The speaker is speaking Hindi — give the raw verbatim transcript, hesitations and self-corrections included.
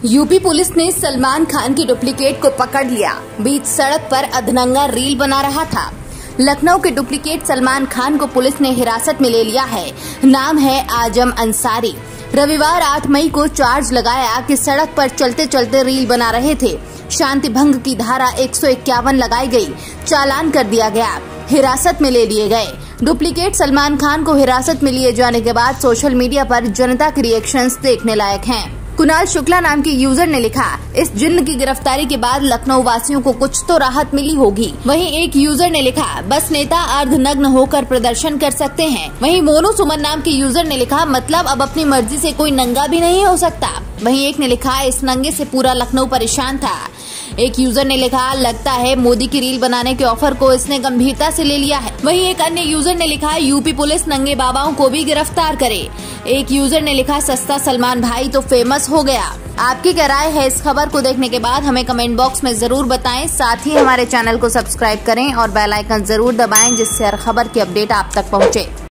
यूपी पुलिस ने सलमान खान की डुप्लीकेट को पकड़ लिया। बीच सड़क पर अधनंगा रील बना रहा था। लखनऊ के डुप्लीकेट सलमान खान को पुलिस ने हिरासत में ले लिया है। नाम है आजम अंसारी। रविवार आठ मई को चार्ज लगाया कि सड़क पर चलते चलते रील बना रहे थे। शांति भंग की धारा एक सौ इक्यावन लगाई गई। चालान कर दिया गया। हिरासत में ले लिए गए। डुप्लीकेट सलमान खान को हिरासत में लिए जाने के बाद सोशल मीडिया पर जनता के रिएक्शंस देखने लायक हैं। कुणाल शुक्ला नाम के यूजर ने लिखा, इस जिन्न की गिरफ्तारी के बाद लखनऊ वासियों को कुछ तो राहत मिली होगी। वहीं एक यूजर ने लिखा, बस नेता अर्धनग्न होकर प्रदर्शन कर सकते हैं। वहीं मोनू सुमन नाम के यूजर ने लिखा, मतलब अब अपनी मर्जी से कोई नंगा भी नहीं हो सकता। वहीं एक ने लिखा, इस नंगे से पूरा लखनऊ परेशान था। एक यूजर ने लिखा, लगता है मोदी की रील बनाने के ऑफर को इसने गंभीरता से ले लिया है। वहीं एक अन्य यूजर ने लिखा, यूपी पुलिस नंगे बाबाओं को भी गिरफ्तार करे। एक यूजर ने लिखा, सस्ता सलमान भाई तो फेमस हो गया। आपकी क्या राय है इस खबर को देखने के बाद हमें कमेंट बॉक्स में जरूर बताएं। साथ ही हमारे चैनल को सब्सक्राइब करें और बेल आइकन जरूर दबाएं, जिससे हर खबर की अपडेट आप तक पहुंचे।